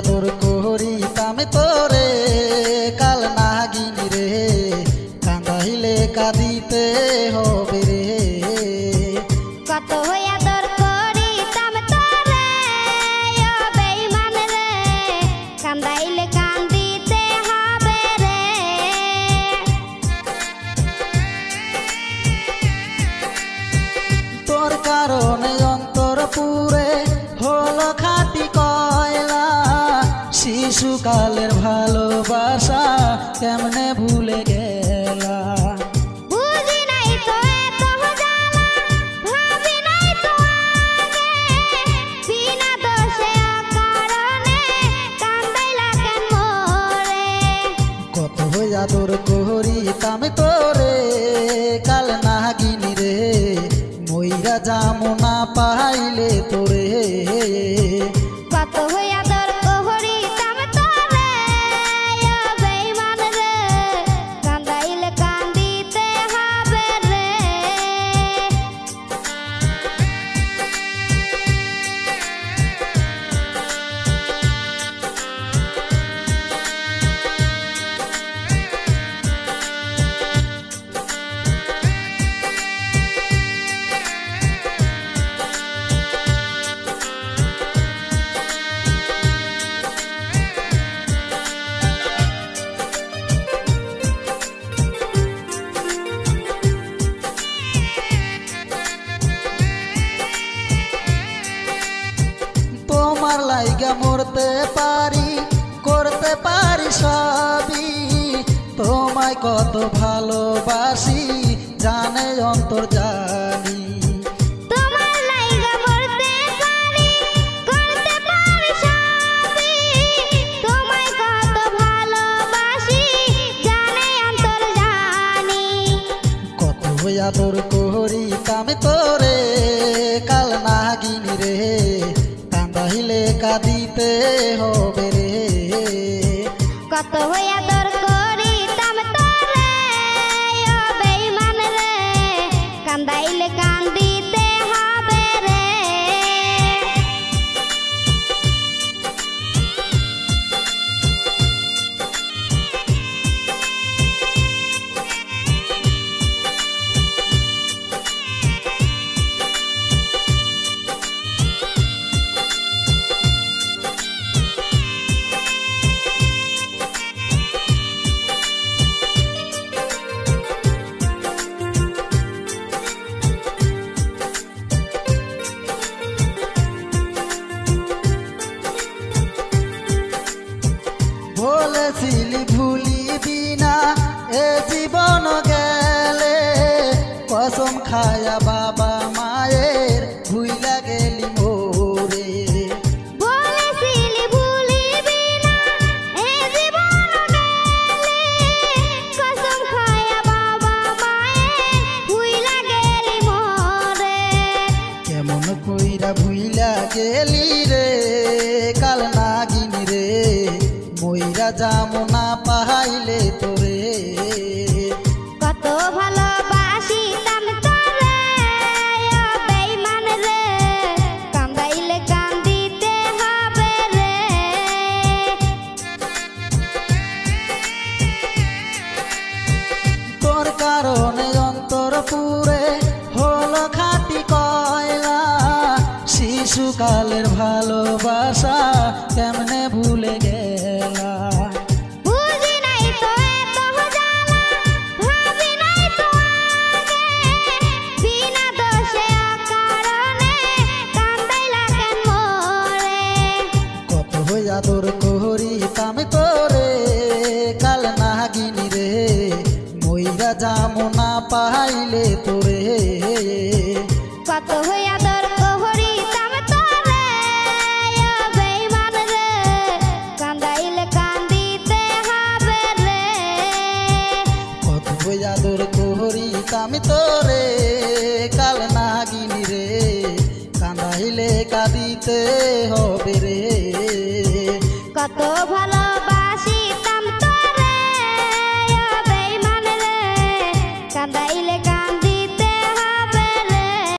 আদর করিতাম তোরে কাল নাগিনী রে কাঁদাইলে কাঁদিতে হবে রে। কত আদর করিতাম তোরে ও বেঈমান রে কাঁদাইলে কান্দিতে হবে রে। তোর কারণে অন্তর পুরে হলো খাঁটি কয়লা শিশুকালের ভালোবাসা কেমনে ভুলে গেলা। বুঝি নাই তো এত জ্বালা ভাবি নাই তো আগে বিনা দোষে অকারণে কান্দাইলা কেন মোরে। কত আদর করিতাম তোরে কাল নাগিনী রে মইরা যামু না পাইলে তোরে। কত আদর করিতাম তোরে ও বেঈমান রে কান্দাইলে কান্দিতে হবে রে। তোমার লাইগা মরতে পারি করতে পারি সবই তোমায় কত ভালোবাসি জানে অন্তর জানি। তোমার লাইগা মরতে পারি করতে পারি সবই তোমায় কত ভালোবাসি জানে অন্তর জানি। কত আদর করিতাম তোরে কাল নাগিনী রে কাঁদাইলে কাঁদিতে হবে রে। কত আদর করিতাম তোরে ও বেঈমান রে কান্দাইলে কান্দিতে হবে রে। বলেছিলি ভুলিবি না এ জীবন গেলে কসম খায়া বাবা মায়ের ভুইলা গেলি মোরে। বলেছিলি ভুলিবি না এ জীবন গেলে কসম খায়া বাবা মায়ের ভুইলা গেলি মোরে। কেমন কইরা ভুইলা গেলি রে কাল নাগিনী রে মইরা যামু না পাইলে তোরে। কত ভালোবাসিতাম তোরে ও বেঈমান রে কান্দাইলে কান্দিতে হবে রে। তোর কারণে অন্তর পুরে হলো খাঁটি কয়লা শিশুকালের ভালোবাসা কেমনে ভুলে গেলা। বুঝি নাই তো এত জ্বালা ভাবি নাই তো আগে বিনা দোষে অকারণে কান্দাইলা কেন মোরে। কত আদর করিতাম তোরে কাল নাগিনী রে মইরা যামু না পাইলে তোরে। কত আদর করিতাম তোরে ও বেঈমান রে কান্দাইলে কান্দিতে হবে রে। কত আদর করিতাম তোরে কাল নাগিনী রে কাঁদাইলে কাঁদিতে হবে রে। কত ভালো